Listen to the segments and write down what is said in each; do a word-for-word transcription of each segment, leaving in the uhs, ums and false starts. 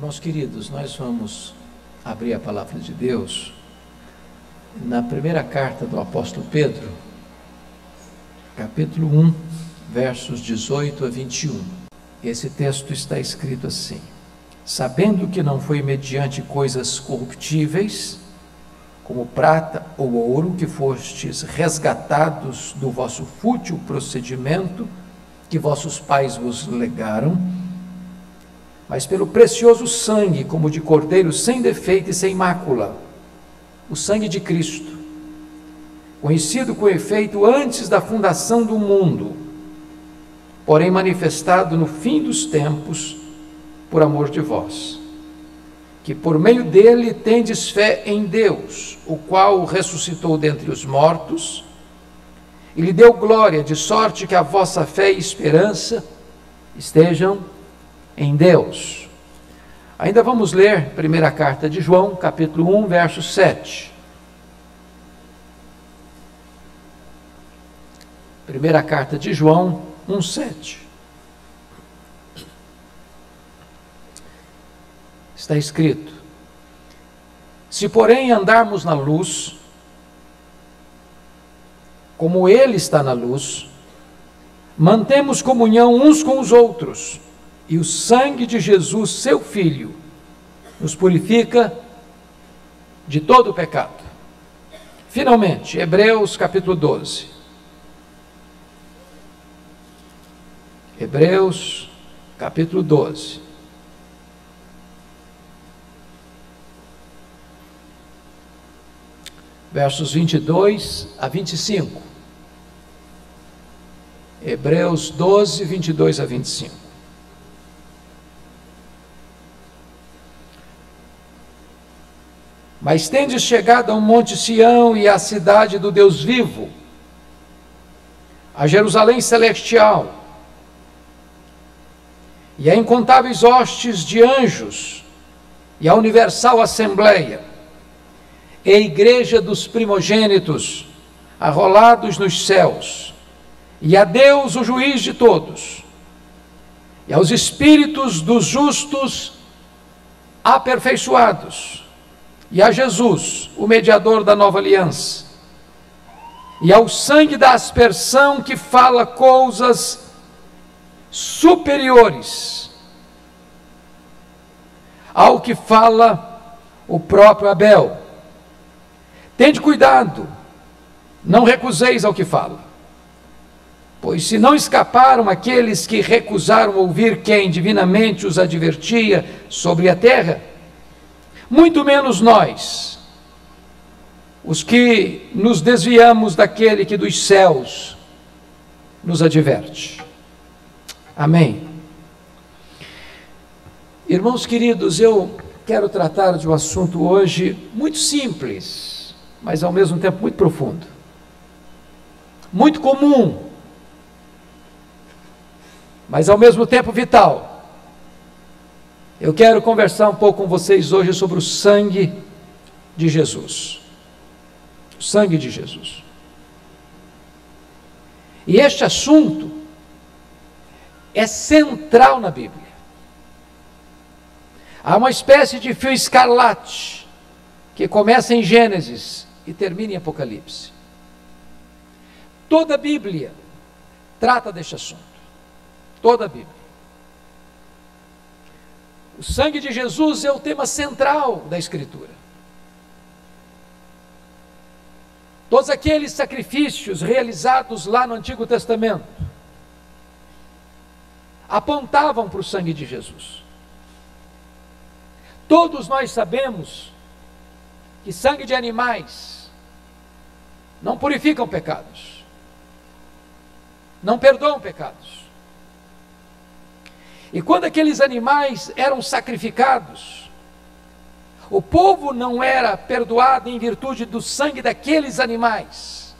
Irmãos queridos, nós vamos abrir a palavra de Deus na primeira carta do apóstolo Pedro, capítulo um, versos dezoito a vinte e um. Esse texto está escrito assim: sabendo que não foi mediante coisas corruptíveis, como prata ou ouro, que fostes resgatados do vosso fútil procedimento que vossos pais vos legaram, mas pelo precioso sangue, como de cordeiro sem defeito e sem mácula, o sangue de Cristo, conhecido com efeito antes da fundação do mundo, porém manifestado no fim dos tempos, por amor de vós, que por meio dele tendes fé em Deus, o qual o ressuscitou dentre os mortos, e lhe deu glória, de sorte que a vossa fé e esperança estejam em Deus. Ainda vamos ler primeira carta de João, capítulo um, verso sete. Primeira carta de João, um, sete. Está escrito: se porém andarmos na luz, como ele está na luz, mantemos comunhão uns com os outros, e o sangue de Jesus, seu Filho, nos purifica de todo o pecado. Finalmente, Hebreus capítulo doze. Hebreus capítulo doze. Versos vinte e dois a vinte e cinco. Hebreus doze, vinte e dois a vinte e cinco. Mas tendes chegado ao monte Sião e à cidade do Deus vivo, a Jerusalém celestial, e a incontáveis hostes de anjos, e a universal assembleia, e a igreja dos primogênitos, arrolados nos céus, e a Deus, o juiz de todos, e aos espíritos dos justos aperfeiçoados, e a Jesus, o mediador da nova aliança, e ao sangue da aspersão que fala coisas superiores ao que fala o próprio Abel. Tende cuidado, não recuseis ao que fala, pois se não escaparam aqueles que recusaram ouvir quem divinamente os advertia sobre a terra, muito menos nós, os que nos desviamos daquele que dos céus nos adverte. Amém. Irmãos queridos, eu quero tratar de um assunto hoje muito simples, mas ao mesmo tempo muito profundo, muito comum, mas ao mesmo tempo vital. Eu quero conversar um pouco com vocês hoje sobre o sangue de Jesus. O sangue de Jesus. E este assunto é central na Bíblia. Há uma espécie de fio escarlate que começa em Gênesis e termina em Apocalipse. Toda a Bíblia trata deste assunto. Toda a Bíblia. O sangue de Jesus é o tema central da Escritura. Todos aqueles sacrifícios realizados lá no Antigo Testamento apontavam para o sangue de Jesus. Todos nós sabemos que sangue de animais não purificam pecados, não perdoam pecados. E quando aqueles animais eram sacrificados, o povo não era perdoado em virtude do sangue daqueles animais.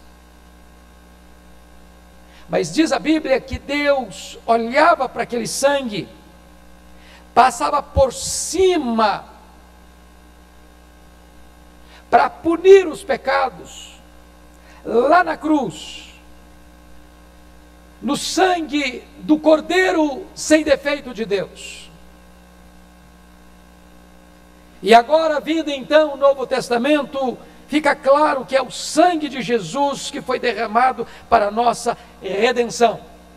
Mas diz a Bíblia que Deus olhava para aquele sangue, passava por cima para punir os pecados, lá na cruz, no sangue do Cordeiro sem defeito de Deus. E agora, vindo então o Novo Testamento, fica claro que é o sangue de Jesus que foi derramado para a nossa redenção.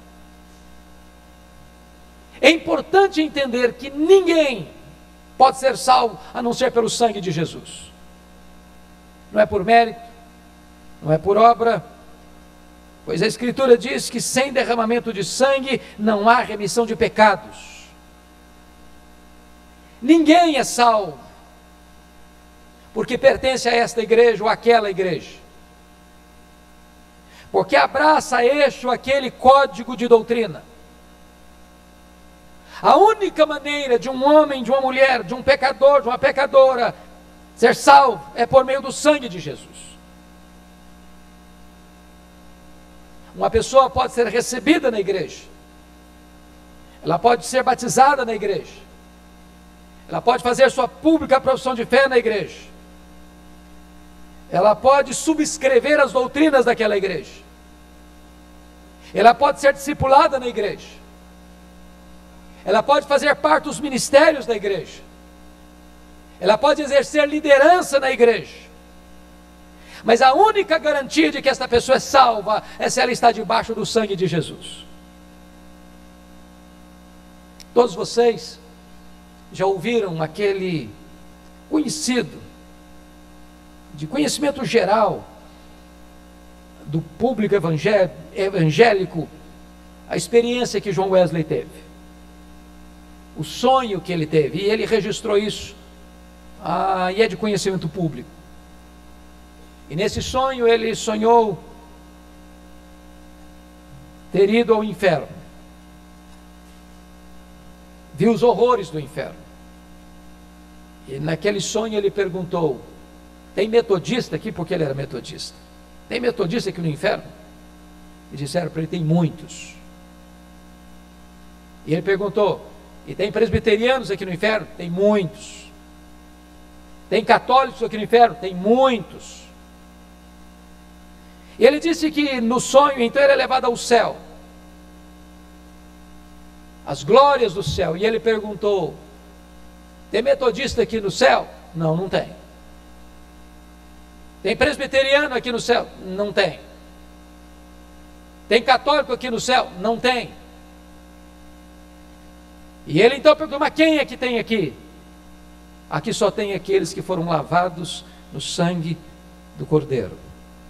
É importante entender que ninguém pode ser salvo a não ser pelo sangue de Jesus. Não é por mérito, não é por obra, pois a Escritura diz que sem derramamento de sangue não há remissão de pecados. Ninguém é salvo porque pertence a esta igreja ou àquela igreja, porque abraça este ou aquele código de doutrina. A única maneira de um homem, de uma mulher, de um pecador, de uma pecadora ser salvo é por meio do sangue de Jesus. Uma pessoa pode ser recebida na igreja, ela pode ser batizada na igreja, ela pode fazer sua pública profissão de fé na igreja, ela pode subscrever as doutrinas daquela igreja, ela pode ser discipulada na igreja, ela pode fazer parte dos ministérios da igreja, ela pode exercer liderança na igreja, mas a única garantia de que esta pessoa é salva é se ela está debaixo do sangue de Jesus. Todos vocês já ouviram aquele conhecido, de conhecimento geral, do público evangélico, a experiência que John Wesley teve, o sonho que ele teve, e ele registrou isso, ah, e é de conhecimento público. E nesse sonho ele sonhou ter ido ao inferno, viu os horrores do inferno, e naquele sonho ele perguntou: tem metodista aqui? Porque ele era metodista. Tem metodista aqui no inferno? E disseram para ele: tem muitos. E ele perguntou: e tem presbiterianos aqui no inferno? Tem muitos. Tem católicos aqui no inferno? Tem muitos. E ele disse que no sonho, então, ele é levado ao céu, as glórias do céu. E ele perguntou: tem metodista aqui no céu? Não, não tem. Tem presbiteriano aqui no céu? Não tem. Tem católico aqui no céu? Não tem. E ele então perguntou: mas quem é que tem aqui? Aqui só tem aqueles que foram lavados no sangue do Cordeiro.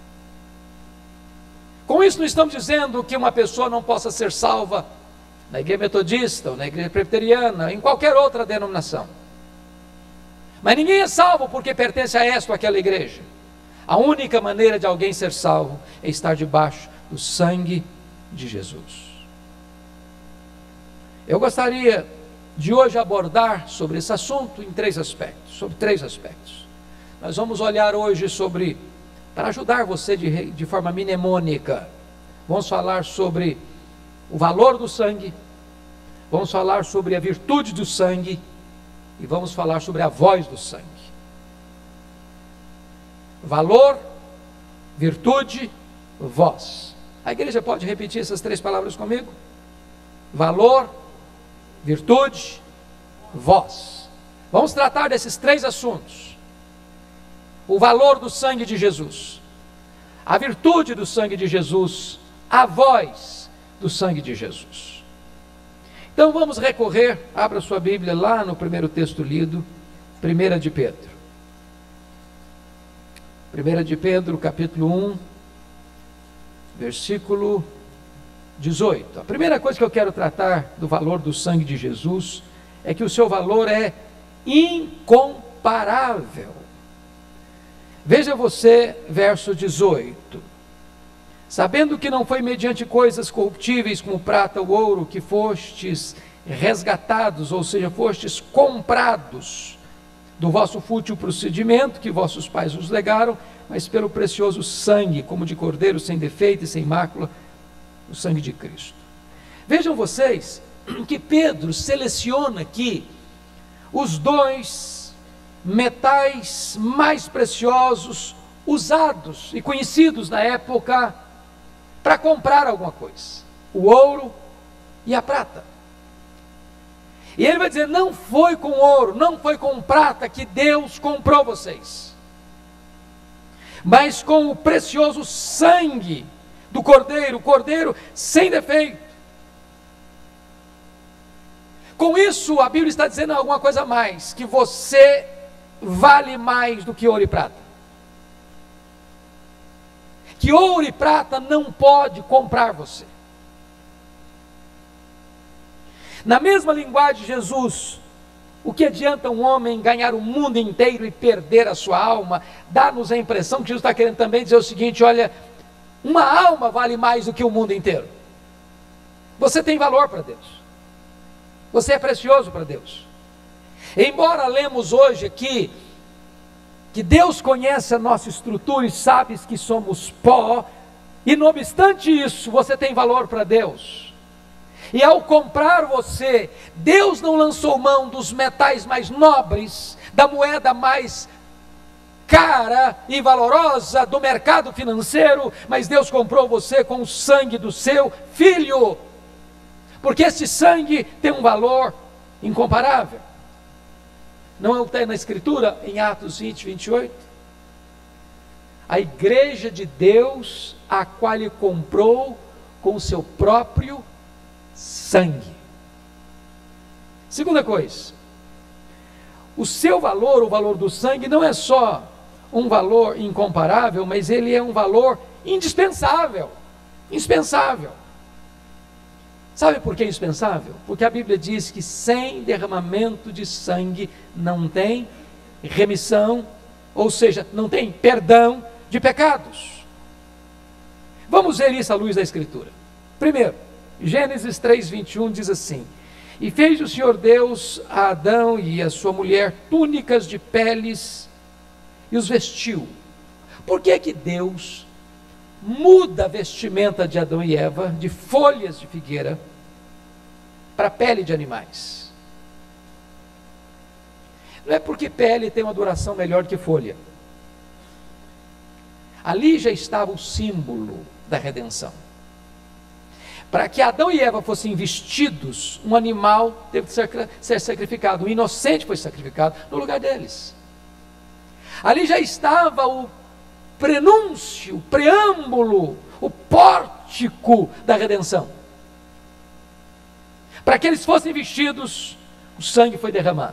Com isso não estamos dizendo que uma pessoa não possa ser salva na igreja metodista, ou na igreja presbiteriana, em qualquer outra denominação. Mas ninguém é salvo porque pertence a esta ou aquela igreja. A única maneira de alguém ser salvo é estar debaixo do sangue de Jesus. Eu gostaria de hoje abordar sobre esse assunto em três aspectos, sobre três aspectos. Nós vamos olhar hoje sobre, para ajudar você de, de forma mnemônica, vamos falar sobre o valor do sangue, vamos falar sobre a virtude do sangue e vamos falar sobre a voz do sangue. Valor, virtude, voz. A igreja pode repetir essas três palavras comigo? Valor, virtude, voz. Vamos tratar desses três assuntos: o valor do sangue de Jesus, a virtude do sangue de Jesus, a voz do sangue de Jesus. Então vamos recorrer, abra sua Bíblia lá no primeiro texto lido, primeira de Pedro. primeira de Pedro, capítulo um, versículo dezoito. A primeira coisa que eu quero tratar do valor do sangue de Jesus é que o seu valor é incomparável. Veja você, verso dezoito. Sabendo que não foi mediante coisas corruptíveis como prata ou ouro que fostes resgatados, ou seja, fostes comprados do vosso fútil procedimento que vossos pais vos legaram, mas pelo precioso sangue, como de cordeiro sem defeito e sem mácula, o sangue de Cristo. Vejam vocês que Pedro seleciona aqui os dois metais mais preciosos usados e conhecidos na época para comprar alguma coisa: o ouro e a prata. E ele vai dizer: não foi com ouro, não foi com prata que Deus comprou vocês, mas com o precioso sangue do Cordeiro, o Cordeiro sem defeito. Com isso, a Bíblia está dizendo alguma coisa a mais, que você vale mais do que ouro e prata. Que ouro e prata não pode comprar você. Na mesma linguagem de Jesus, o que adianta um homem ganhar o mundo inteiro e perder a sua alma? Dá-nos a impressão que Jesus está querendo também dizer o seguinte: olha, uma alma vale mais do que o mundo inteiro. Você tem valor para Deus, você é precioso para Deus. Embora lemos hoje aqui que Deus conhece a nossa estrutura e sabe que somos pó, e não obstante isso, você tem valor para Deus. E ao comprar você, Deus não lançou mão dos metais mais nobres, da moeda mais cara e valorosa do mercado financeiro, mas Deus comprou você com o sangue do seu Filho, porque esse sangue tem um valor incomparável. Não é o que está na Escritura, em Atos vinte, vinte e oito? A igreja de Deus, a qual Ele comprou com o seu próprio sangue. Segunda coisa, o seu valor, o valor do sangue, não é só um valor incomparável, mas ele é um valor indispensável. Indispensável. Sabe por que é indispensável? Porque a Bíblia diz que sem derramamento de sangue não tem remissão, ou seja, não tem perdão de pecados. Vamos ver isso à luz da Escritura. Primeiro, Gênesis três, vinte e um diz assim: e fez o Senhor Deus a Adão e a sua mulher túnicas de peles e os vestiu. Por que que Deus muda a vestimenta de Adão e Eva de folhas de figueira para pele de animais? Não é porque pele tem uma duração melhor que folha. Ali já estava o símbolo da redenção. Para que Adão e Eva fossem vestidos, um animal teve que ser, ser sacrificado, um inocente foi sacrificado no lugar deles. Ali já estava o prenúncio, o preâmbulo, o pórtico da redenção. Para que eles fossem vestidos, o sangue foi derramado,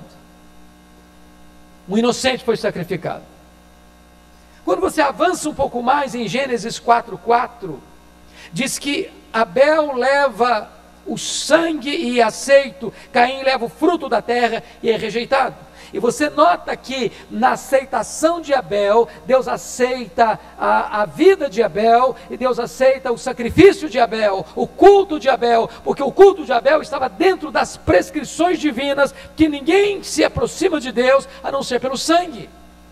um inocente foi sacrificado. Quando você avança um pouco mais em Gênesis quatro, quatro, diz que Abel leva o sangue e aceito, Caim leva o fruto da terra e é rejeitado. E você nota que na aceitação de Abel, Deus aceita a, a vida de Abel, e Deus aceita o sacrifício de Abel, o culto de Abel, porque o culto de Abel estava dentro das prescrições divinas, que ninguém se aproxima de Deus a não ser pelo sangue.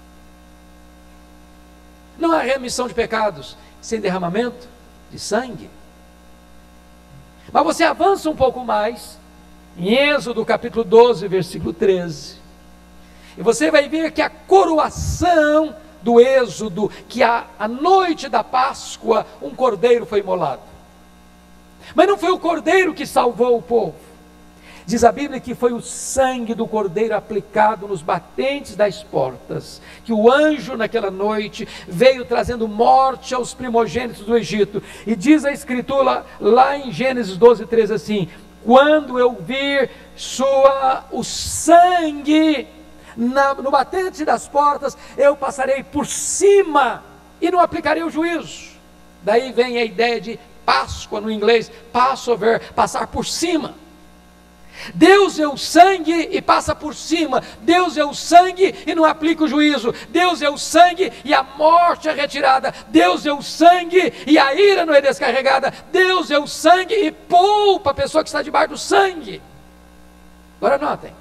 Não há remissão de pecados sem derramamento de sangue. Mas você avança um pouco mais, em Êxodo capítulo doze, versículo treze, e você vai ver que a coroação do Êxodo, que a, a noite da Páscoa, um cordeiro foi imolado. Mas não foi o cordeiro que salvou o povo. Diz a Bíblia que foi o sangue do cordeiro aplicado nos batentes das portas, que o anjo naquela noite veio trazendo morte aos primogênitos do Egito. E diz a Escritura lá em Gênesis doze, treze assim: quando eu vir sua, o sangue na, no batente das portas, eu passarei por cima e não aplicarei o juízo. Daí vem a ideia de Páscoa no inglês, Passover, passar por cima. Deus é o sangue e passa por cima. Deus é o sangue e não aplica o juízo. Deus é o sangue e a morte é retirada. Deus é o sangue e a ira não é descarregada. Deus é o sangue e poupa a pessoa que está debaixo do sangue. Agora notem,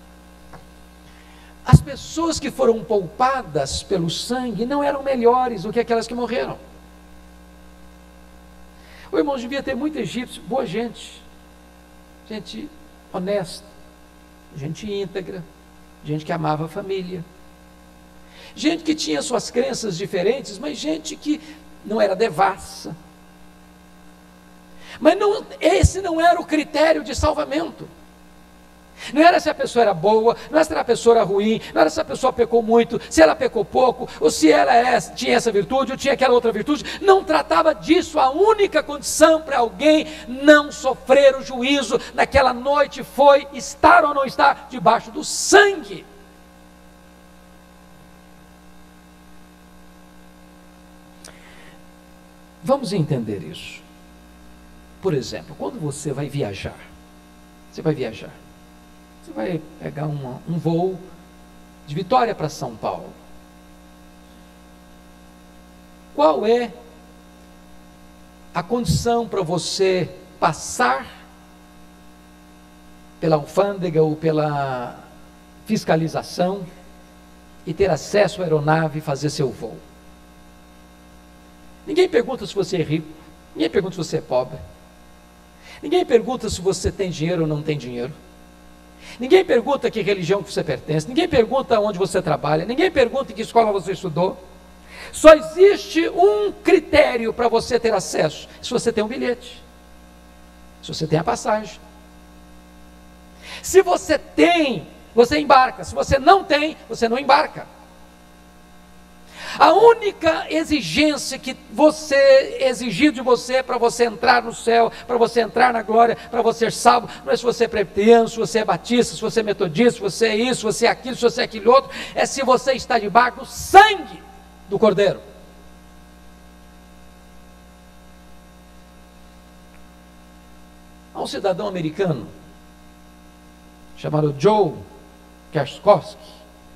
as pessoas que foram poupadas pelo sangue não eram melhores do que aquelas que morreram. O irmão devia ter muito egípcio, boa gente, gente honesta, gente íntegra, gente que amava a família, gente que tinha suas crenças diferentes, mas gente que não era devassa. Mas não, esse não era o critério de salvamento. Não era se a pessoa era boa, não era se a pessoa era ruim, não era se a pessoa pecou muito, se ela pecou pouco, ou se ela é, tinha essa virtude, ou tinha aquela outra virtude. Não tratava disso. A única condição para alguém não sofrer o juízo naquela noite foi estar ou não estar debaixo do sangue. Vamos entender isso. Por exemplo, quando você vai viajar, você vai viajar, você vai pegar uma, um voo de Vitória para São Paulo. Qual é a condição para você passar pela alfândega ou pela fiscalização e ter acesso à aeronave e fazer seu voo? Ninguém pergunta se você é rico, ninguém pergunta se você é pobre, ninguém pergunta se você tem dinheiro ou não tem dinheiro, ninguém pergunta que religião que você pertence, ninguém pergunta onde você trabalha, ninguém pergunta em que escola você estudou. Só existe um critério para você ter acesso: se você tem um bilhete, se você tem a passagem. Se você tem, você embarca; se você não tem, você não embarca. A única exigência que você exigir de você é para você entrar no céu, para você entrar na glória, para você ser salvo. Não é se você é presbiteriano, se você é batista, se você é metodista, se você é isso, se você é aquilo, se você é aquele outro. É se você está debaixo do sangue do Cordeiro. Há um cidadão americano chamado Joe Kerskowski,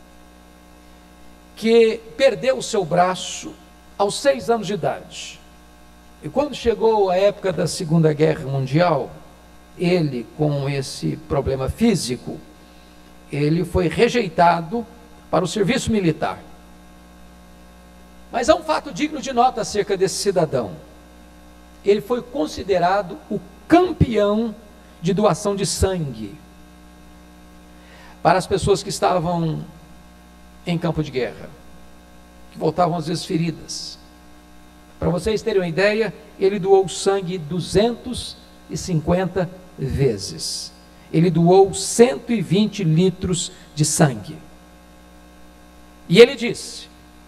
que perdeu o seu braço aos seis anos de idade. E quando chegou a época da Segunda Guerra Mundial, ele, com esse problema físico, ele foi rejeitado para o serviço militar. Mas há um fato digno de nota acerca desse cidadão. Ele foi considerado o campeão de doação de sangue para as pessoas que estavam em campo de guerra, que voltavam às vezes feridas. Para vocês terem uma ideia, ele doou sangue duzentas e cinquenta vezes. Ele doou cento e vinte litros de sangue. E ele disse: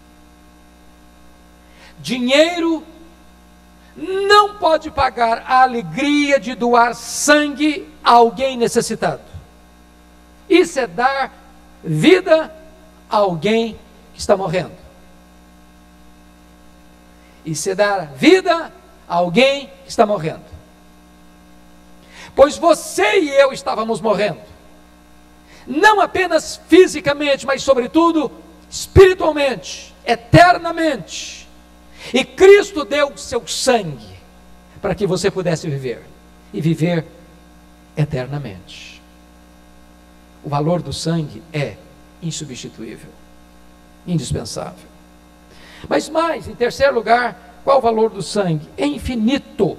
dinheiro não pode pagar a alegria de doar sangue a alguém necessitado. Isso é dar vida a alguém que está morrendo. Isso é dar vida a alguém que está morrendo. Pois você e eu estávamos morrendo, não apenas fisicamente, mas sobretudo espiritualmente, eternamente. E Cristo deu o seu sangue para que você pudesse viver, e viver eternamente. O valor do sangue é insubstituível, indispensável. Mas mais, em terceiro lugar, qual o valor do sangue? É infinito,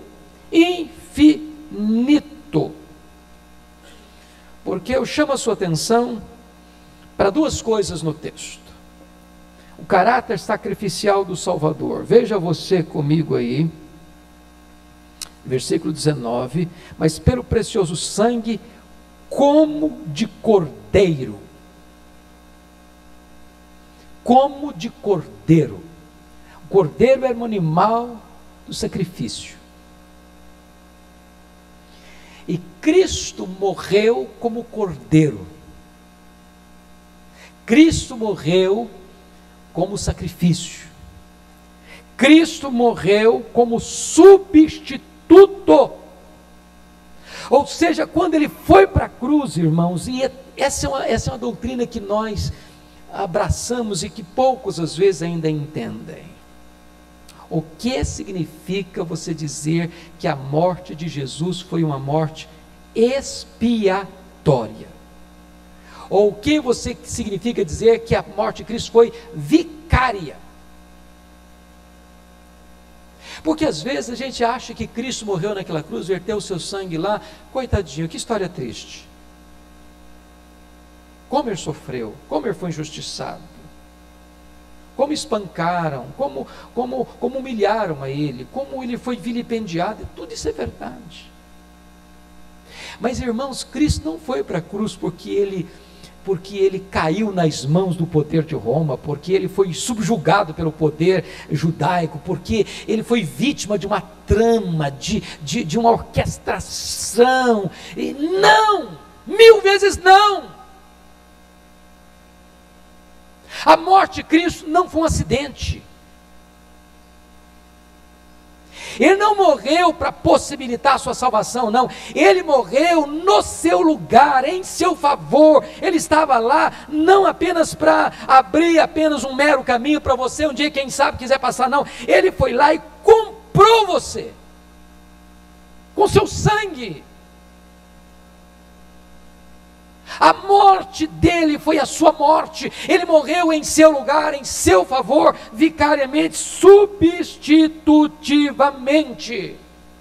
infinito. Porque eu chamo a sua atenção para duas coisas no texto: o caráter sacrificial do Salvador. Veja você comigo aí, versículo dezenove: mas pelo precioso sangue, como de cordeiro. Como de cordeiro. O cordeiro era um animal do sacrifício. E Cristo morreu como cordeiro. Cristo morreu como sacrifício. Cristo morreu como substituto. Ou seja, quando ele foi para a cruz, irmãos, e essa é, uma, essa é uma doutrina que nós abraçamos e que poucos às vezes ainda entendem. O que significa você dizer que a morte de Jesus foi uma morte expiatória? Ou o que você significa dizer que a morte de Cristo foi vicária? Porque às vezes a gente acha que Cristo morreu naquela cruz, verteu o seu sangue lá, coitadinho, que história triste. Como ele sofreu, como ele foi injustiçado, como espancaram, como, como, como humilharam a ele, como ele foi vilipendiado, tudo isso é verdade. Mas, irmãos, Cristo não foi para a cruz porque ele, porque ele caiu nas mãos do poder de Roma, porque ele foi subjugado pelo poder judaico, porque ele foi vítima de uma trama, de, de, de uma orquestração. E não! Mil vezes não! A morte de Cristo não foi um acidente. Ele não morreu para possibilitar a sua salvação, não. Ele morreu no seu lugar, em seu favor. Ele estava lá não apenas para abrir apenas um mero caminho para você um dia, quem sabe, quiser passar, não. Ele foi lá e comprou você com seu sangue. A morte dele foi a sua morte. Ele morreu em seu lugar, em seu favor, vicariamente, substitutivamente.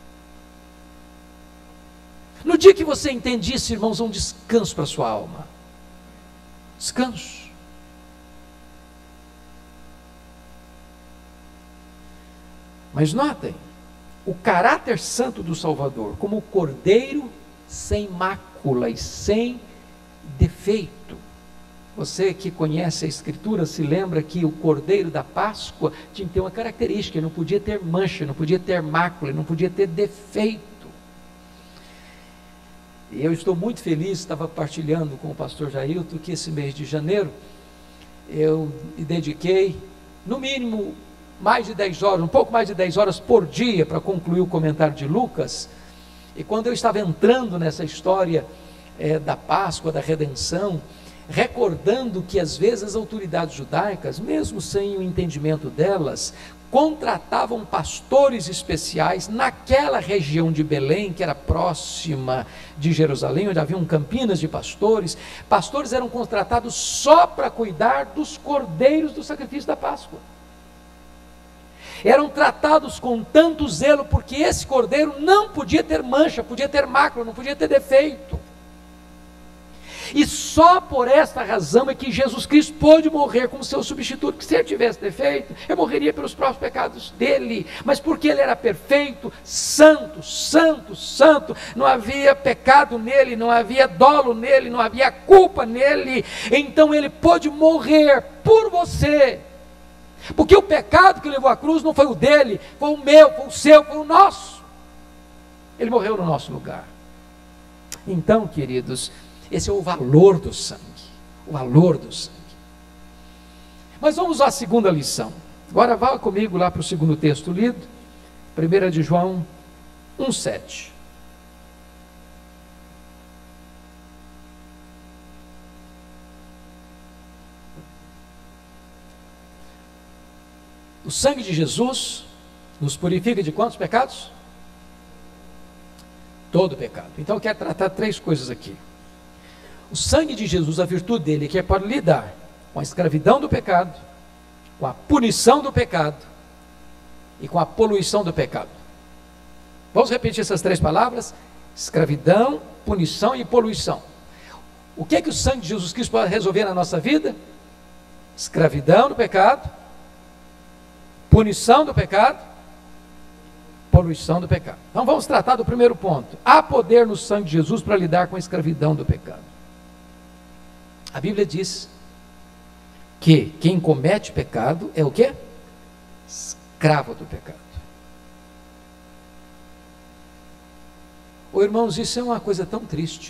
No dia que você entende isso, irmãos, é um descanso para a sua alma. Descanso. Mas notem, o caráter santo do Salvador, como o cordeiro sem mácula e sem defeito. Você que conhece a Escritura se lembra que o cordeiro da Páscoa tinha que ter uma característica: ele não podia ter mancha, não podia ter mácula, não podia ter defeito. E eu estou muito feliz, estava partilhando com o pastor Jailton, que esse mês de janeiro eu me dediquei no mínimo mais de dez horas, um pouco mais de dez horas por dia para concluir o comentário de Lucas. E quando eu estava entrando nessa história É, da Páscoa, da redenção, recordando que às vezes as autoridades judaicas, mesmo sem o entendimento delas, contratavam pastores especiais naquela região de Belém, que era próxima de Jerusalém, onde haviam campinas de pastores. Pastores eram contratados só para cuidar dos cordeiros do sacrifício da Páscoa. Eram tratados com tanto zelo, porque esse cordeiro não podia ter mancha, podia ter mácula, não podia ter defeito. E só por esta razão é que Jesus Cristo pôde morrer como seu substituto, que se ele tivesse defeito, eu morreria pelos próprios pecados dele, mas porque ele era perfeito, santo, santo, santo, não havia pecado nele, não havia dolo nele, não havia culpa nele, então ele pôde morrer por você, porque o pecado que levou à cruz não foi o dele, foi o meu, foi o seu, foi o nosso. Ele morreu no nosso lugar. Então, queridos, esse é o valor do sangue, o valor do sangue. Mas vamos à segunda lição. Agora vá comigo lá para o segundo texto lido, primeira de João um, sete. O sangue de Jesus nos purifica de quantos pecados? Todo pecado. Então eu quero tratar três coisas aqui. O sangue de Jesus, a virtude dele, que é para lidar com a escravidão do pecado, com a punição do pecado e com a poluição do pecado. Vamos repetir essas três palavras: escravidão, punição e poluição. O que é que o sangue de Jesus Cristo pode resolver na nossa vida? Escravidão do pecado, punição do pecado, poluição do pecado. Então vamos tratar do primeiro ponto. Há poder no sangue de Jesus para lidar com a escravidão do pecado. A Bíblia diz que quem comete pecado é o quê? Escravo do pecado. Ô, irmãos, isso é uma coisa tão triste,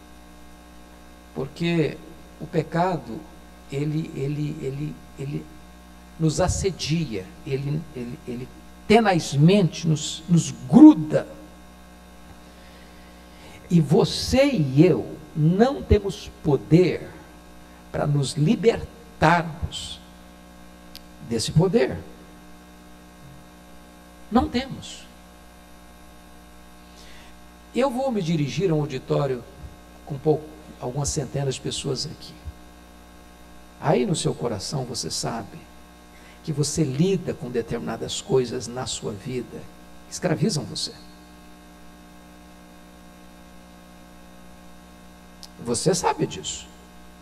porque o pecado, ele, ele, ele, ele nos assedia, ele, ele, ele tenazmente nos, nos gruda, e você e eu não temos poder para nos libertarmos desse poder. Não temos. Eu vou me dirigir a um auditório com pouco, algumas centenas de pessoas aqui. Aí no seu coração você sabe que você lida com determinadas coisas na sua vida que escravizam você. Você sabe disso.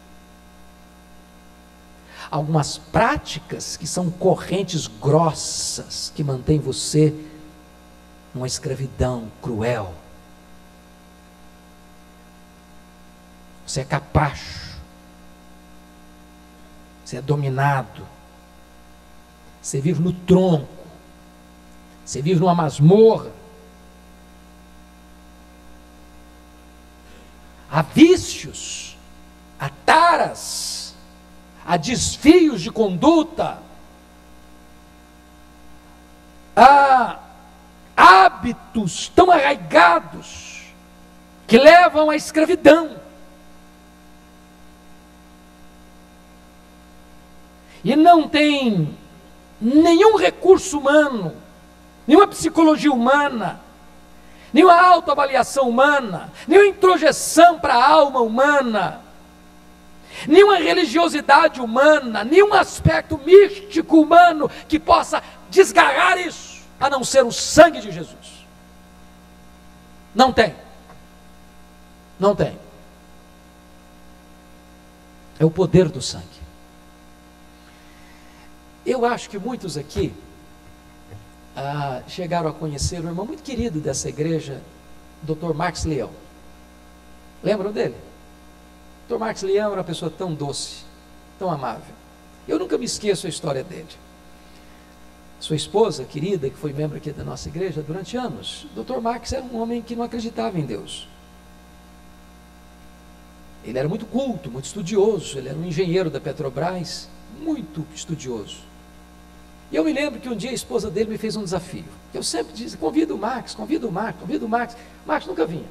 Algumas práticas que são correntes grossas que mantêm você numa escravidão cruel. você é capacho, você é dominado, você vive no tronco, você vive numa masmorra. Há vícios, há taras, há desvios de conduta, há hábitos tão arraigados que levam à escravidão. E não tem nenhum recurso humano, nenhuma psicologia humana, nenhuma autoavaliação humana, nenhuma introjeção para a alma humana, nenhuma religiosidade humana, nenhum aspecto místico humano que possa desgarrar isso, a não ser o sangue de Jesus. Não tem. Não tem. É o poder do sangue. Eu acho que muitos aqui ah, chegaram a conhecer um irmão muito querido dessa igreja, doutor Marcos Leão. Lembram dele? doutor Marcos Leão era uma pessoa tão doce, tão amável. Eu nunca me esqueço a história dele. Sua esposa querida, que foi membro aqui da nossa igreja durante anos, doutor Marcos era um homem que não acreditava em Deus. Ele era muito culto, muito estudioso, ele era um engenheiro da Petrobras, muito estudioso. E eu me lembro que um dia a esposa dele me fez um desafio. Eu sempre dizia, convida o Marcos, convida o Marcos, convida o Marcos. Marcos nunca vinha.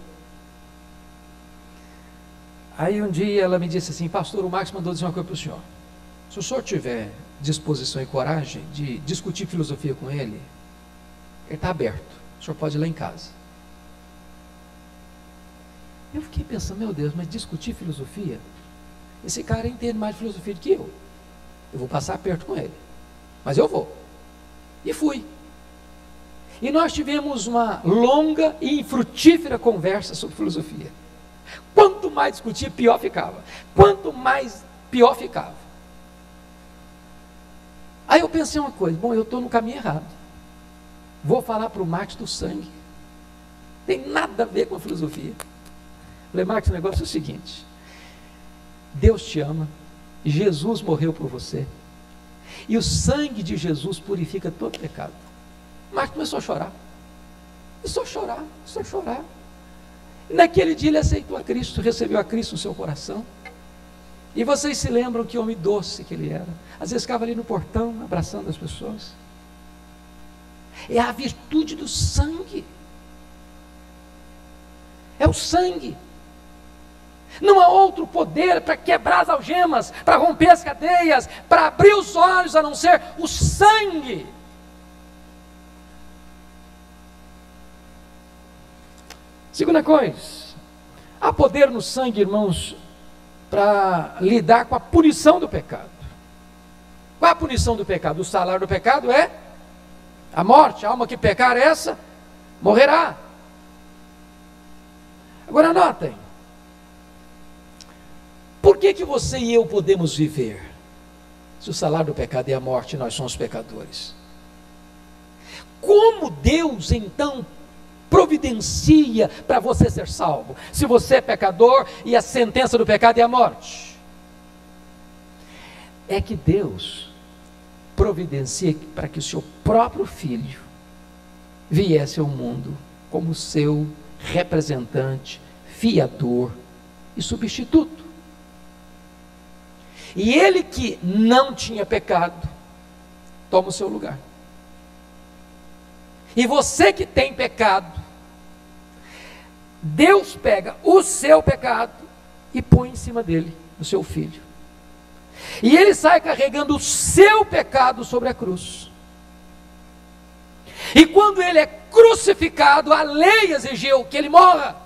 Aí um dia ela me disse assim, pastor, o Marcos mandou dizer uma coisa para o senhor. Se o senhor tiver disposição e coragem de discutir filosofia com ele, ele está aberto, o senhor pode ir lá em casa. Eu fiquei pensando, meu Deus, mas discutir filosofia? Esse cara entende mais de filosofia do que eu. Eu vou passar perto com ele, mas eu vou. E fui. E nós tivemos uma longa e infrutífera conversa sobre filosofia. Quanto mais discutia, pior ficava. Quanto mais, pior ficava. Aí eu pensei uma coisa, bom, eu estou no caminho errado. Vou falar para o Marcos do sangue. Tem nada a ver com a filosofia. Falei, Marcos, o negócio é o seguinte, Deus te ama, Jesus morreu por você, e o sangue de Jesus purifica todo pecado. Marcos começou a chorar, começou a chorar, começou a chorar. E naquele dia ele aceitou a Cristo, recebeu a Cristo no seu coração. E vocês se lembram que homem doce que ele era, às vezes ficava ali no portão, abraçando as pessoas. É a virtude do sangue, é o sangue. Não há outro poder para quebrar as algemas, para romper as cadeias, para abrir os olhos, a não ser o sangue. Segunda coisa, há poder no sangue, irmãos, para lidar com a punição do pecado. Qual é a punição do pecado? O salário do pecado é a morte. A alma que pecar essa, morrerá. Agora notem, por que que você e eu podemos viver? Se o salário do pecado é a morte, nós somos pecadores. Como Deus então providencia para você ser salvo, se você é pecador e a sentença do pecado é a morte? É que Deus providencia para que o seu próprio Filho viesse ao mundo como seu representante, fiador e substituto. E ele que não tinha pecado, toma o seu lugar. E você que tem pecado, Deus pega o seu pecado e põe em cima dele, do seu filho. E ele sai carregando o seu pecado sobre a cruz. E quando ele é crucificado, a lei exigiu que ele morra.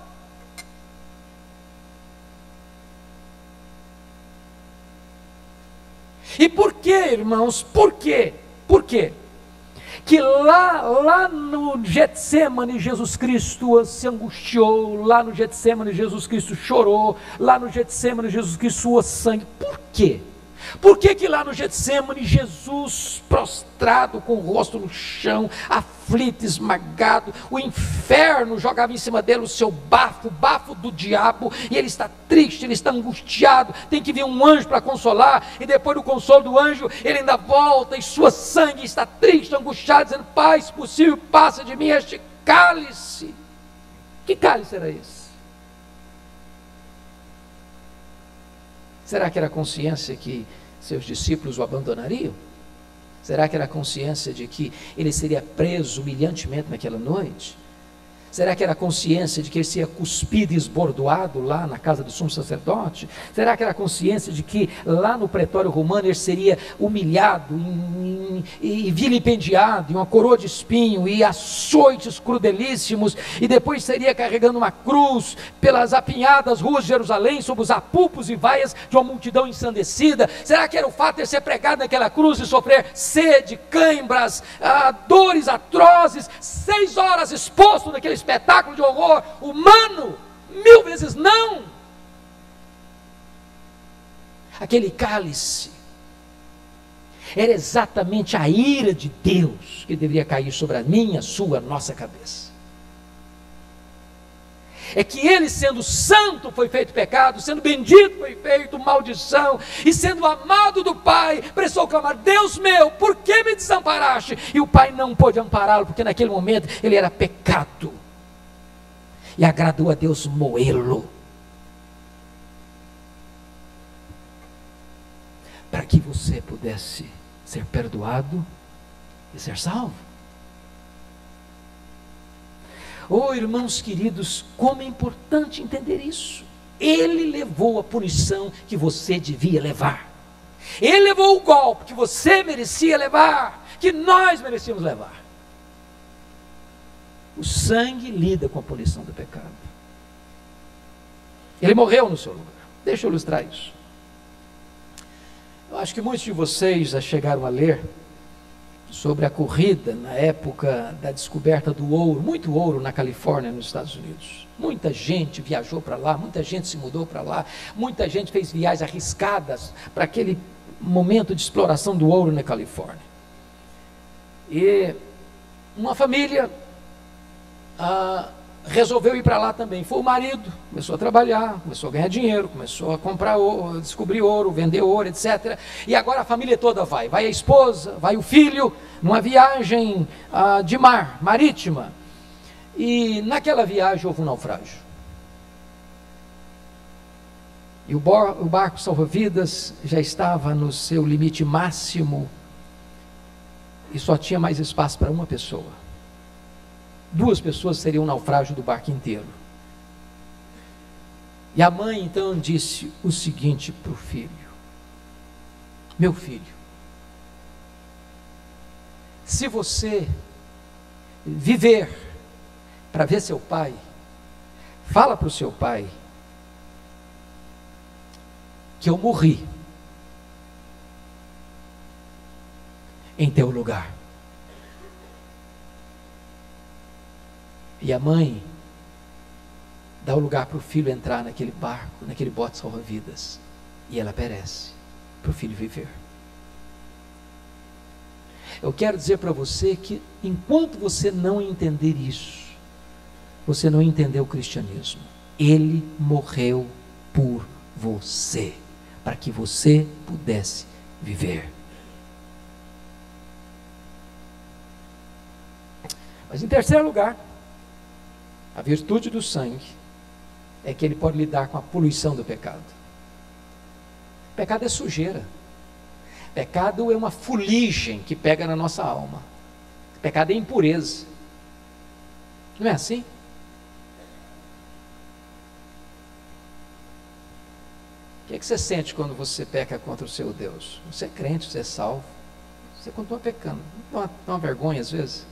E por que, irmãos? Por quê? Por quê? Que lá, lá no Getsemane, Jesus Cristo se angustiou, lá no Getsemane, Jesus Cristo chorou, lá no Getsemane, Jesus Cristo suou sangue. Por quê? Por que que lá no Getsemane, Jesus prostrado com o rosto no chão, aflito, esmagado, o inferno jogava em cima dele o seu bafo, o bafo do diabo, e ele está triste, ele está angustiado, tem que vir um anjo para consolar, e depois do consolo do anjo, ele ainda volta, e sua sangue está triste, angustiado, dizendo: Pai, se possível, passa de mim este cálice. Que cálice era esse? Será que era a consciência que seus discípulos o abandonariam? Será que era a consciência de que ele seria preso humilhantemente naquela noite? Será que era a consciência de que ele seria cuspido e esbordoado lá na casa do sumo sacerdote? Será que era a consciência de que lá no pretório romano ele seria humilhado e vilipendiado, e uma coroa de espinho, e açoites crudelíssimos, e depois seria carregando uma cruz pelas apinhadas ruas de Jerusalém, sob os apupos e vaias de uma multidão ensandecida? Será que era o fato de ele ser pregado naquela cruz e sofrer sede, cãibras, ah, dores atrozes, seis horas exposto naquele espetáculo de horror humano? Mil vezes não. Aquele cálice era exatamente a ira de Deus que deveria cair sobre a minha, a sua, a nossa cabeça. É que ele, sendo santo, foi feito pecado, sendo bendito, foi feito maldição, e sendo amado do Pai, precisou clamar: Deus meu, por que me desamparaste? E o Pai não pôde ampará-lo, porque naquele momento ele era pecado, e agradou a Deus moê-lo, para que você pudesse ser perdoado e ser salvo. Oh, irmãos queridos, como é importante entender isso. Ele levou a punição que você devia levar. Ele levou o golpe que você merecia levar, que nós merecíamos levar. O sangue lida com a punição do pecado. Ele morreu no seu lugar. Deixa eu ilustrar isso. Eu acho que muitos de vocês já chegaram a ler sobre a corrida na época da descoberta do ouro, muito ouro na Califórnia, nos Estados Unidos. Muita gente viajou para lá, muita gente se mudou para lá, muita gente fez viagens arriscadas para aquele momento de exploração do ouro na Califórnia. E uma família ah, resolveu ir para lá também. Foi o marido, começou a trabalhar, começou a ganhar dinheiro, começou a comprar ouro, descobrir ouro, vender ouro, etcétera. E agora a família toda vai, vai a esposa, vai o filho, numa viagem ah, de mar, marítima. E naquela viagem houve um naufrágio. E o, bar, o barco salva-vidas já estava no seu limite máximo, e só tinha mais espaço para uma pessoa. Duas pessoas seriam o naufrágio do barco inteiro. E a mãe então disse o seguinte para o filho: meu filho, se você viver para ver seu pai, fala para o seu pai que eu morri em teu lugar. E a mãe dá o lugar para o filho entrar naquele barco, naquele bote salva-vidas, e ela perece para o filho viver. Eu quero dizer para você que enquanto você não entender isso, você não entendeu o cristianismo. Ele morreu por você, para que você pudesse viver. Mas em terceiro lugar, a virtude do sangue é que ele pode lidar com a poluição do pecado. Pecado é sujeira. Pecado é uma fuligem que pega na nossa alma. Pecado é impureza. Não é assim? O que é que você sente quando você peca contra o seu Deus? Você é crente, você é salvo. Você continua pecando. Não dá uma vergonha às vezes?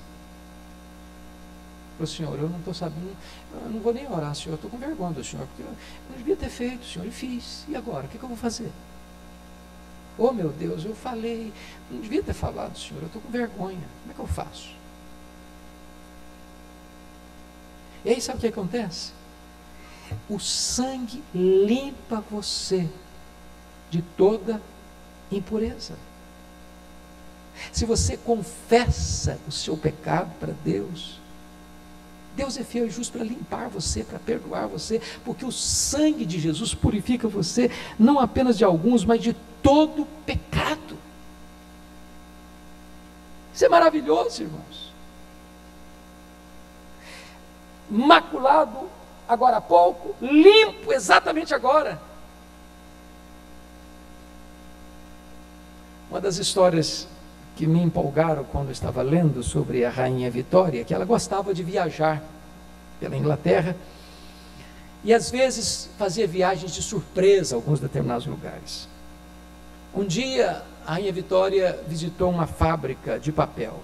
O Senhor, eu não estou sabendo, eu não vou nem orar, Senhor, eu estou com vergonha do Senhor, porque eu não devia ter feito, Senhor, e fiz, e agora, o que, que eu vou fazer? Oh meu Deus, eu falei, não devia ter falado, Senhor, eu estou com vergonha, como é que eu faço? E aí sabe o que acontece? O sangue limpa você de toda impureza. se você confessa o seu pecado para Deus, Deus é fiel e justo para limpar você, para perdoar você, porque o sangue de Jesus purifica você, não apenas de alguns, mas de todo pecado. Isso é maravilhoso, irmãos. Maculado agora há pouco, limpo exatamente agora. Uma das histórias que me empolgaram quando eu estava lendo sobre a rainha Vitória, que ela gostava de viajar pela Inglaterra, e às vezes fazia viagens de surpresa a alguns determinados lugares. Um dia, a rainha Vitória visitou uma fábrica de papel.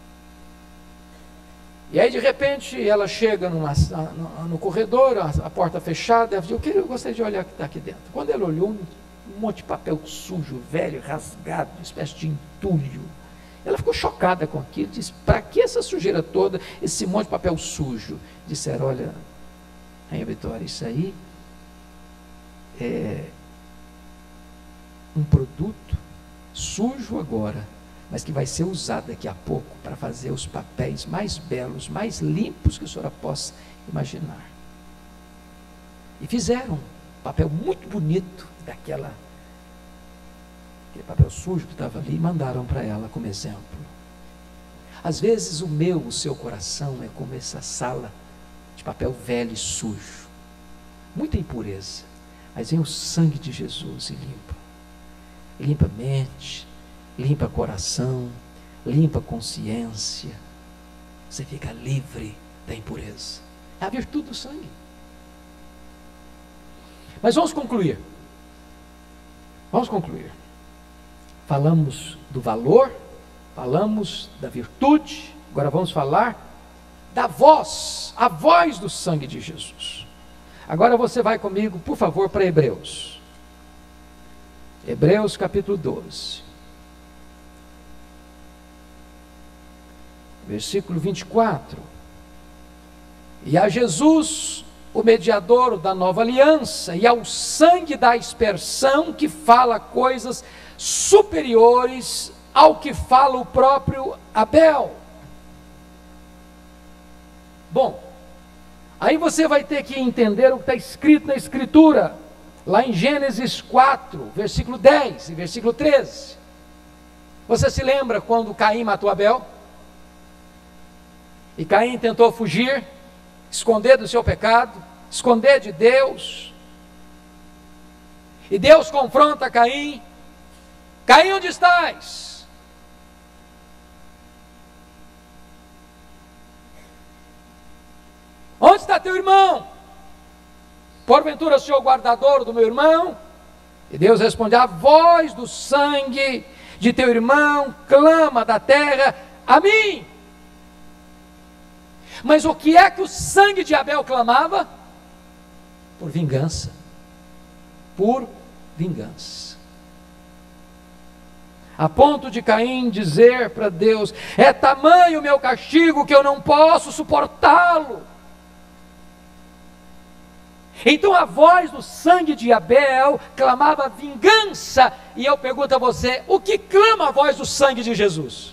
E aí, de repente, ela chega numa, no, no corredor, a, a porta fechada, ela disse, eu, queria, eu gostaria de olhar o que está aqui dentro. Quando ela olhou, um, um monte de papel sujo, velho, rasgado, uma espécie de entulho. Ela ficou chocada com aquilo, disse, para que essa sujeira toda, esse monte de papel sujo? Disseram, olha, rainha Vitória, isso aí é um produto sujo agora, mas que vai ser usado daqui a pouco para fazer os papéis mais belos, mais limpos que a senhora possa imaginar. E fizeram um papel muito bonito daquela, aquele papel sujo que estava ali, e mandaram para ela como exemplo. Às vezes o meu, o seu coração é como essa sala de papel velho e sujo, muita impureza, mas vem o sangue de Jesus e limpa. Limpa a mente, limpa coração, limpa consciência, você fica livre da impureza. É a virtude do sangue. Mas vamos concluir. Vamos concluir. Falamos do valor, falamos da virtude, agora vamos falar da voz, a voz do sangue de Jesus. Agora você vai comigo, por favor, para Hebreus. Hebreus capítulo doze. Versículo vinte e quatro. E a Jesus, o mediador da nova aliança, e ao sangue da aspersão, que fala coisas superiores ao que fala o próprio Abel. Bom, aí você vai ter que entender o que está escrito na Escritura, lá em Gênesis quatro, versículo dez e versículo treze. Você se lembra quando Caim matou Abel? E Caim tentou fugir, esconder do seu pecado, esconder de Deus. E Deus confronta Caim. Caim, onde estás? Onde está teu irmão? Porventura sou o guardador do meu irmão? E Deus responde, a voz do sangue de teu irmão clama da terra a mim. Mas o que é que o sangue de Abel clamava? Por vingança. Por vingança. A ponto de Caim dizer para Deus, é tamanho o meu castigo que eu não posso suportá-lo. Então a voz do sangue de Abel clamava vingança, e eu pergunto a você, o que clama a voz do sangue de Jesus?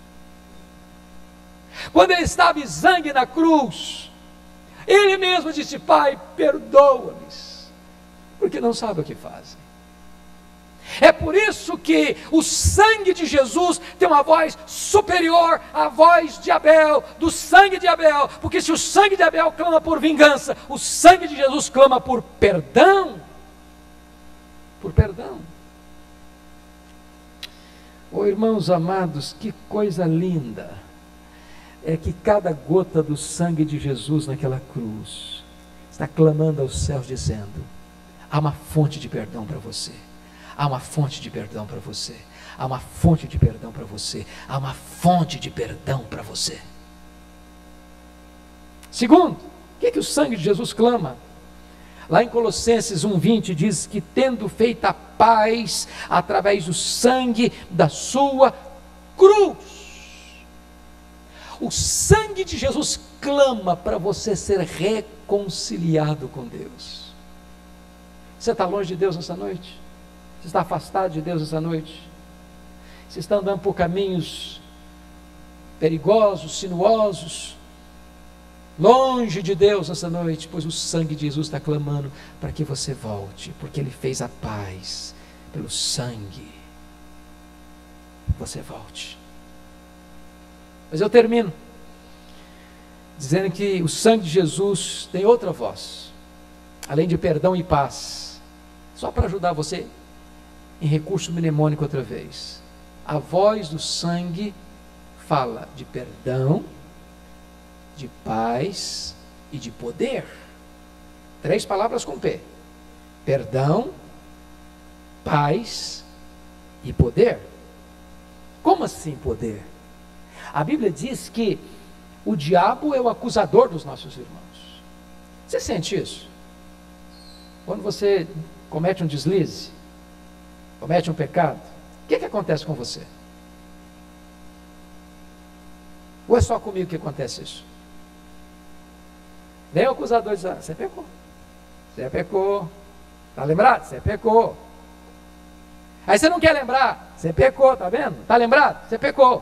Quando ele estava exangue na cruz, ele mesmo disse, Pai, perdoa-lhes, porque não sabem o que fazem. É por isso que o sangue de Jesus tem uma voz superior à voz de Abel, do sangue de Abel, porque se o sangue de Abel clama por vingança, o sangue de Jesus clama por perdão, por perdão. Oh, irmãos amados, que coisa linda é que cada gota do sangue de Jesus naquela cruz está clamando aos céus dizendo, há uma fonte de perdão para você. Há uma fonte de perdão para você. Há uma fonte de perdão para você. Há uma fonte de perdão para você. Segundo, o que é que o sangue de Jesus clama? Lá em Colossenses um, vinte diz que tendo feito a paz através do sangue da sua cruz. O sangue de Jesus clama para você ser reconciliado com Deus. Você está longe de Deus nessa noite? Você está afastado de Deus essa noite? se está andando por caminhos perigosos, sinuosos, longe de Deus essa noite, pois o sangue de Jesus está clamando para que você volte, porque Ele fez a paz pelo sangue. Você volte. Mas eu termino dizendo que o sangue de Jesus tem outra voz, além de perdão e paz, só para ajudar você em recurso mnemônico outra vez. A voz do sangue fala de perdão, de paz e de poder. Três palavras com P: perdão, paz e poder. Como assim poder? A Bíblia diz que o diabo é o acusador dos nossos irmãos. Você sente isso? Quando você comete um deslize, comete um pecado, o que, que acontece com você? Ou é só comigo que acontece isso? Vem o acusador e diz: ah, você pecou, você pecou, está lembrado? Você pecou. Aí você não quer lembrar, você pecou, está vendo? Está lembrado? Você pecou.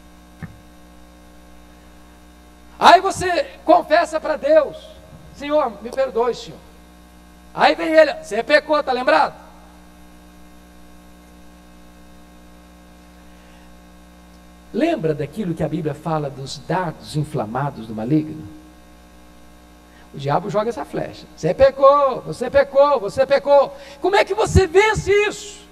Aí você confessa para Deus: Senhor, me perdoe, Senhor. Aí vem ele: você pecou, está lembrado? Lembra daquilo que a Bíblia fala dos dardos inflamados do maligno? O diabo joga essa flecha: você pecou, você pecou, você pecou. Como é que você vence isso?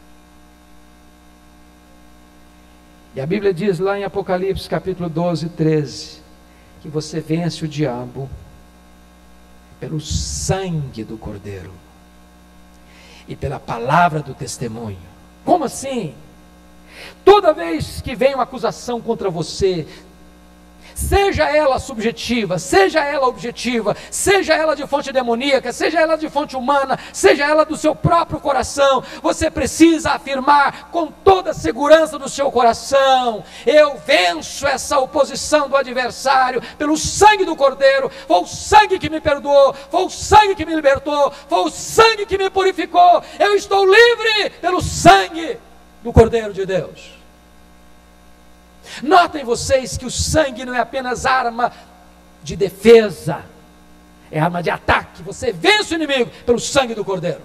E a Bíblia diz lá em Apocalipse capítulo doze, treze, que você vence o diabo pelo sangue do Cordeiro e pela palavra do testemunho. Como assim? Toda vez que vem uma acusação contra você, seja ela subjetiva, seja ela objetiva, seja ela de fonte demoníaca, seja ela de fonte humana, seja ela do seu próprio coração, você precisa afirmar com toda a segurança do seu coração: eu venço essa oposição do adversário pelo sangue do Cordeiro. Foi o sangue que me perdoou, foi o sangue que me libertou, foi o sangue que me purificou. Eu estou livre pelo sangue do Cordeiro de Deus. Notem vocês que o sangue não é apenas arma de defesa, é arma de ataque. Você vence o inimigo pelo sangue do Cordeiro.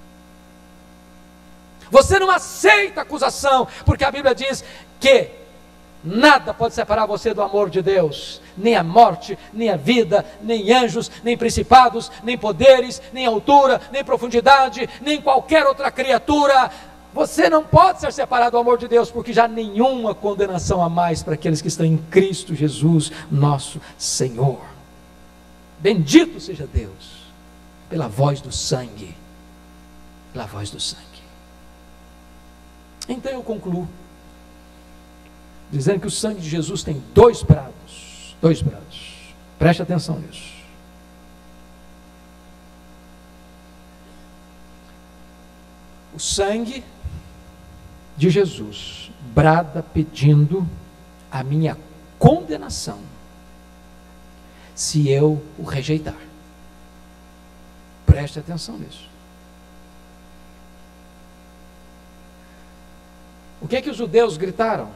Você não aceita acusação, porque a Bíblia diz que nada pode separar você do amor de Deus, nem a morte, nem a vida, nem anjos, nem principados, nem poderes, nem altura, nem profundidade, nem qualquer outra criatura. Você não pode ser separado do amor de Deus, porque já nenhuma condenação há mais para aqueles que estão em Cristo Jesus, nosso Senhor. Bendito seja Deus pela voz do sangue, pela voz do sangue. Então eu concluo dizendo que o sangue de Jesus tem dois brados, dois brados. Preste atenção nisso. O sangue de Jesus brada pedindo a minha condenação se eu o rejeitar. Preste atenção nisso. O que é que os judeus gritaram?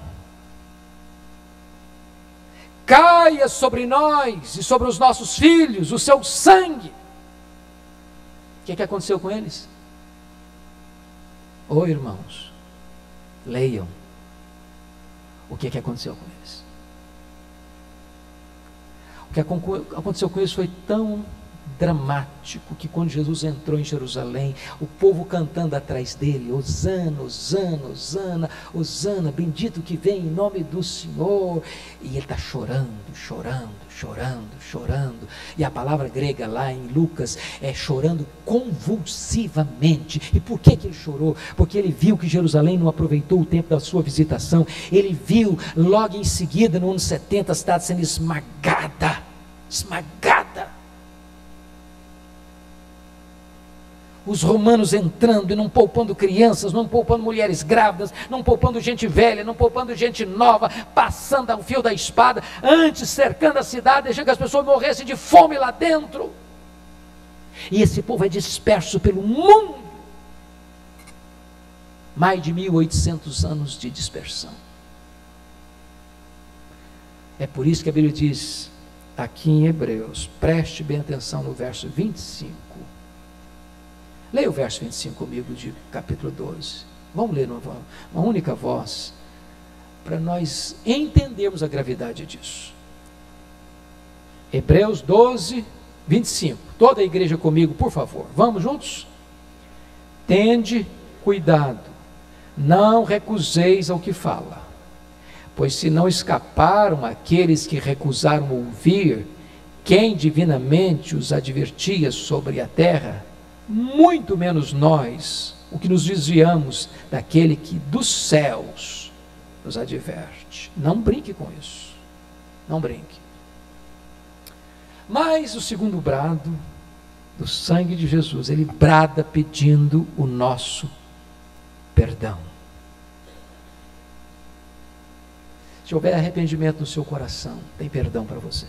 Caia sobre nós e sobre os nossos filhos o seu sangue. O que é que aconteceu com eles? Ô irmãos, leiam o que é que aconteceu com eles. O que aconteceu com eles foi tão dramático que quando Jesus entrou em Jerusalém, o povo cantando atrás dele: Hosana, Hosana, Hosana, Hosana, bendito que vem em nome do Senhor. E ele está chorando, chorando, chorando, chorando. E a palavra grega lá em Lucas é chorando convulsivamente. E por que que ele chorou? Porque ele viu que Jerusalém não aproveitou o tempo da sua visitação. Ele viu logo em seguida, no ano setenta, a cidade sendo esmagada, esmagada. Os romanos entrando e não poupando crianças, não poupando mulheres grávidas, não poupando gente velha, não poupando gente nova, passando ao fio da espada, antes cercando a cidade, deixando que as pessoas morressem de fome lá dentro. E esse povo é disperso pelo mundo. mais de mil e oitocentos anos de dispersão. É por isso que a Bíblia diz, aqui em Hebreus, preste bem atenção no verso vinte e cinco. Leia o verso vinte e cinco comigo, de capítulo doze. Vamos ler numa, uma única voz, para nós entendermos a gravidade disso. Hebreus doze, vinte e cinco. Toda a igreja comigo, por favor. Vamos juntos? Tende cuidado, não recuseis ao que fala, pois se não escaparam aqueles que recusaram ouvir quem divinamente os advertia sobre a terra, muito menos nós, o que nos desviamos daquele que dos céus nos adverte. Não brinque com isso, não brinque. Mas o segundo brado do sangue de Jesus, ele brada pedindo o nosso perdão. Se houver arrependimento no seu coração, tem perdão para você.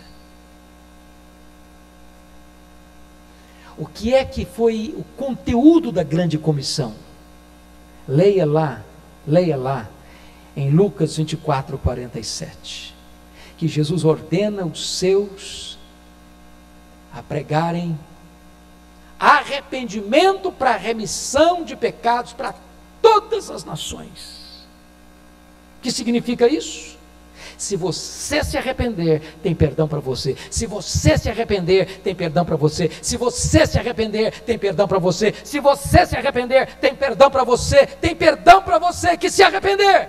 O que é que foi o conteúdo da grande comissão? Leia lá, leia lá, em Lucas vinte e quatro, quarenta e sete, que Jesus ordena os seus a pregarem arrependimento para remissão de pecados para todas as nações. O que significa isso? Se você se arrepender, tem perdão para você. Se você se arrepender, tem perdão para você. Se você se arrepender, tem perdão para você. Se você se arrepender, tem perdão para você. Tem perdão para você que se arrepender.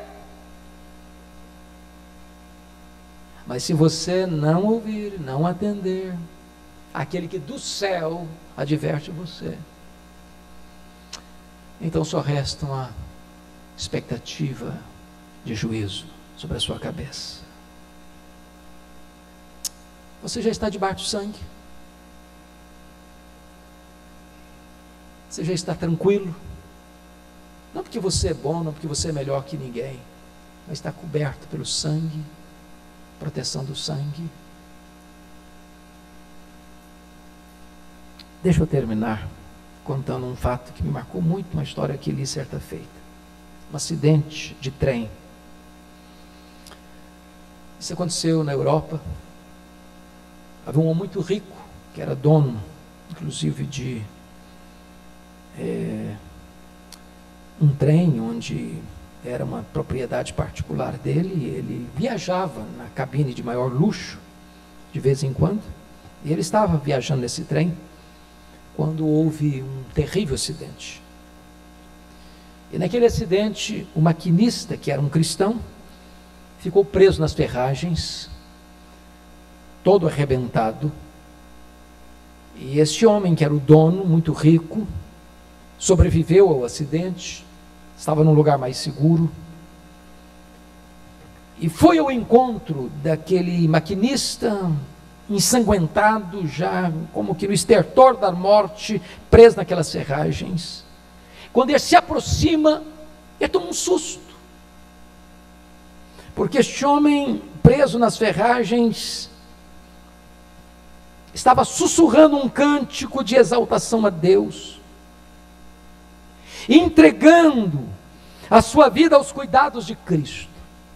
Mas se você não ouvir, não atender, aquele que do céu adverte você, então só resta uma expectativa de juízo sobre a sua cabeça. Você já está debaixo do sangue? Você já está tranquilo? Não porque você é bom, não porque você é melhor que ninguém, mas está coberto pelo sangue, proteção do sangue. Deixa eu terminar contando um fato que me marcou muito, uma história que li certa feita. Um acidente de trem. Isso aconteceu na Europa. Havia um homem muito rico, que era dono, inclusive, de é, um trem, onde era uma propriedade particular dele, e ele viajava na cabine de maior luxo, de vez em quando, e ele estava viajando nesse trem, quando houve um terrível acidente. E naquele acidente, o maquinista, que era um cristão, ficou preso nas ferragens, todo arrebentado, e este homem, que era o dono, muito rico, sobreviveu ao acidente, estava num lugar mais seguro, e foi ao encontro daquele maquinista, ensanguentado, já como que no estertor da morte, preso naquelas ferragens. Quando ele se aproxima, ele toma um susto, porque este homem preso nas ferragens estava sussurrando um cântico de exaltação a Deus, entregando a sua vida aos cuidados de Cristo.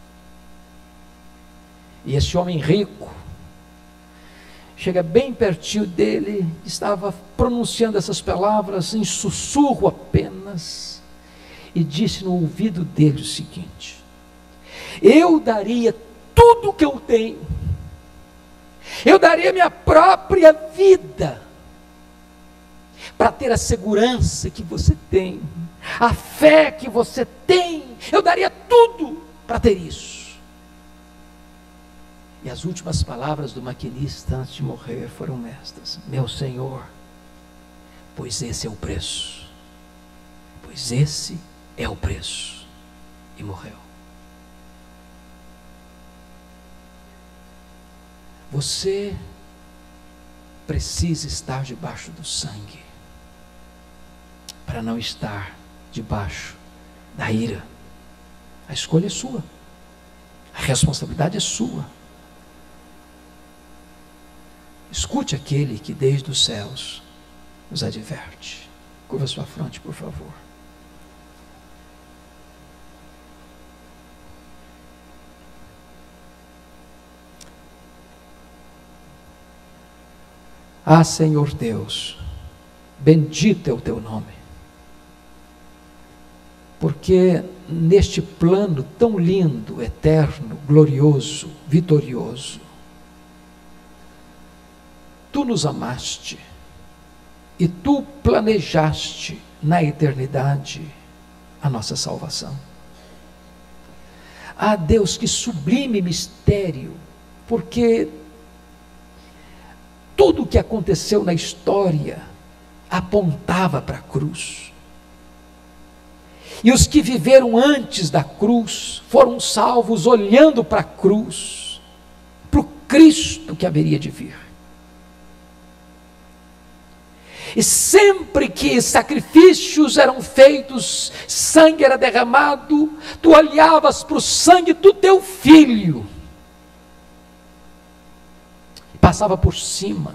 E esse homem rico chega bem pertinho dele, estava pronunciando essas palavras em sussurro apenas, e disse no ouvido dele o seguinte: eu daria tudo o que eu tenho, eu daria minha própria vida, para ter a segurança que você tem, a fé que você tem, eu daria tudo para ter isso. E as últimas palavras do maquinista antes de morrer foram estas: meu Senhor, pois esse é o preço, pois esse é o preço. E morreu. Você precisa estar debaixo do sangue, para não estar debaixo da ira. A escolha é sua, a responsabilidade é sua. Escute aquele que desde os céus nos adverte. Curva sua fronte, por favor. Ah, Senhor Deus, bendito é o teu nome, porque neste plano tão lindo, eterno, glorioso, vitorioso, tu nos amaste e tu planejaste na eternidade a nossa salvação. Ah, Deus, que sublime mistério, porque tudo o que aconteceu na história apontava para a cruz. E os que viveram antes da cruz foram salvos olhando para a cruz, para o Cristo que haveria de vir. E sempre que sacrifícios eram feitos, sangue era derramado, tu olhavas para o sangue do teu filho, passava por cima,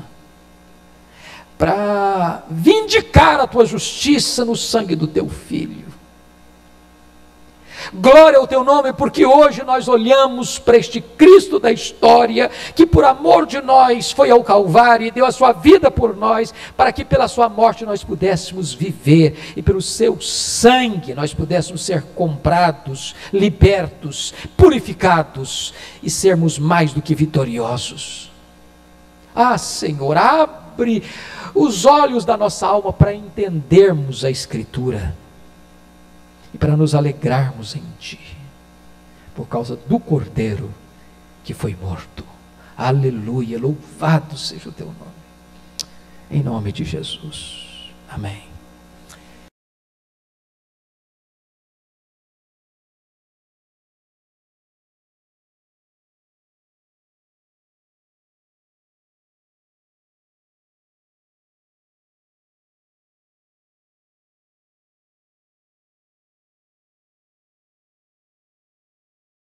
para vindicar a tua justiça no sangue do teu filho. Glória ao teu nome, porque hoje nós olhamos para este Cristo da história, que por amor de nós foi ao Calvário e deu a sua vida por nós, para que pela sua morte nós pudéssemos viver, e pelo seu sangue nós pudéssemos ser comprados, libertos, purificados, e sermos mais do que vitoriosos. Ah, Senhor, abre os olhos da nossa alma para entendermos a Escritura, e para nos alegrarmos em Ti, por causa do Cordeiro que foi morto. Aleluia, louvado seja o Teu nome, em nome de Jesus, amém.